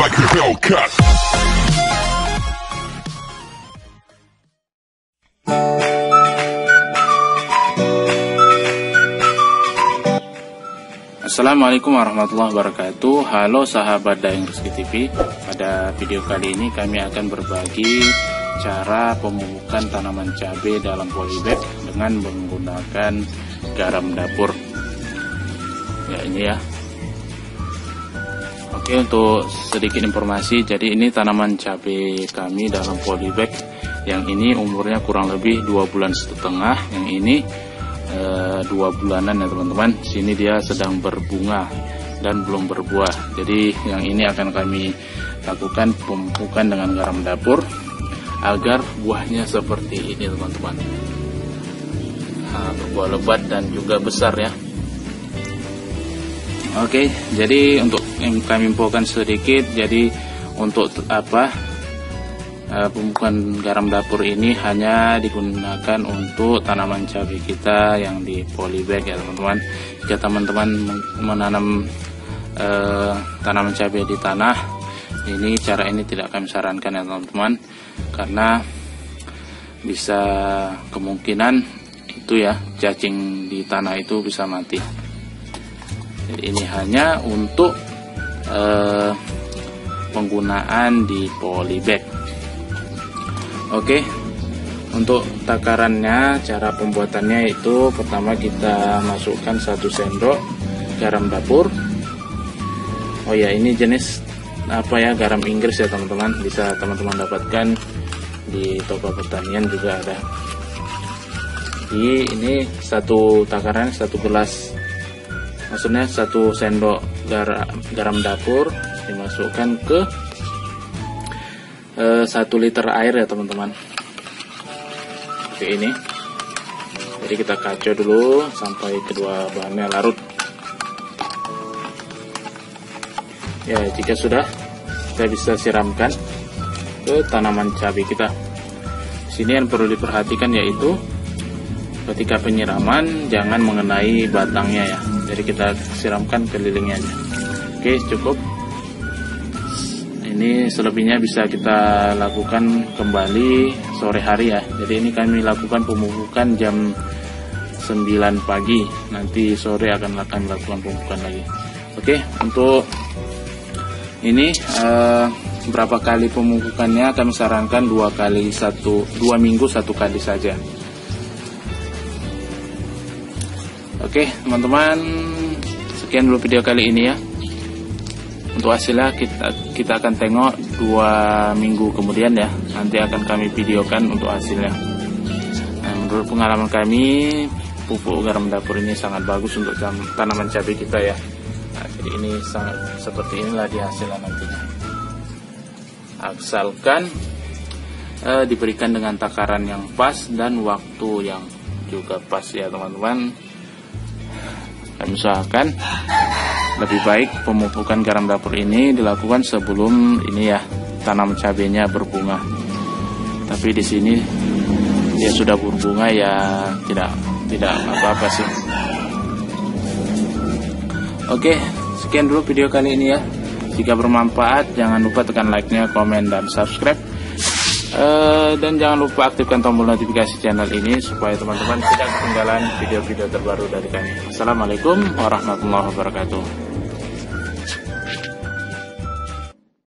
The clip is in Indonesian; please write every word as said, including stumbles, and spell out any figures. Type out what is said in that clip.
like a Hellcat. Assalamualaikum warahmatullahi wabarakatuh. Halo sahabat Dayung Rezeki T V. Pada video kali ini kami akan berbagi cara pemupukan tanaman cabai dalam polybag dengan menggunakan garam dapur. Ya, ini ya. Oke, untuk sedikit informasi, jadi ini tanaman cabai kami dalam polybag. Yang ini umurnya kurang lebih dua bulan setengah, yang ini dua bulanan ya teman-teman. Sini dia sedang berbunga dan belum berbuah. Jadi yang ini akan kami lakukan pemupukan dengan garam dapur agar buahnya seperti ini teman-teman. Nah, berbuah lebat dan juga besar ya. Oke, jadi untuk yang kami infokan sedikit, jadi untuk apa pemupukan garam dapur ini hanya digunakan untuk tanaman cabai kita yang di polybag ya teman-teman. Jika teman-teman menanam eh, tanaman cabai di tanah, ini cara ini tidak kami sarankan ya teman-teman, karena bisa kemungkinan itu ya cacing di tanah itu bisa mati. Jadi ini hanya untuk eh, penggunaan di polybag. Oke, untuk takarannya, cara pembuatannya itu pertama kita masukkan satu sendok garam dapur. Oh ya, ini jenis apa ya, garam Inggris ya teman-teman, bisa teman-teman dapatkan di toko pertanian juga ada. Jadi ini satu takaran satu gelas, maksudnya satu sendok garam, garam dapur dimasukkan ke satu liter air ya teman-teman. Oke, ini jadi kita kacau dulu sampai kedua bahannya larut ya. Jika sudah, kita bisa siramkan ke tanaman cabai kita. Sini yang perlu diperhatikan yaitu ketika penyiraman jangan mengenai batangnya ya, jadi kita siramkan kelilingnya aja. Oke, cukup. Ini selebihnya bisa kita lakukan kembali sore hari ya. Jadi ini kami lakukan pemupukan jam sembilan pagi. Nanti sore akan kami lakukan pemupukan lagi. Oke, untuk ini eh, berapa kali pemupukannya kami sarankan dua kali satu dua minggu satu kali saja. Oke teman-teman, sekian dulu video kali ini ya. Untuk hasilnya kita kita akan tengok dua minggu kemudian ya. Nanti akan kami videokan untuk hasilnya. Nah, menurut pengalaman kami, pupuk garam dapur ini sangat bagus untuk tanaman cabai kita ya. Nah, jadi ini sangat seperti inilah di hasilnya nantinya. Asalkan eh, diberikan dengan takaran yang pas dan waktu yang juga pas ya teman-teman. Kami usahakan lebih baik pemupukan garam dapur ini dilakukan sebelum ini ya tanam cabainya berbunga. Tapi di sini dia sudah berbunga ya, tidak tidak apa-apa sih. Oke, sekian dulu video kali ini ya. Jika bermanfaat, jangan lupa tekan like-nya, komen dan subscribe. Uh, dan jangan lupa aktifkan tombol notifikasi channel ini supaya teman-teman tidak ketinggalan video-video terbaru dari kami. Assalamualaikum warahmatullahi wabarakatuh.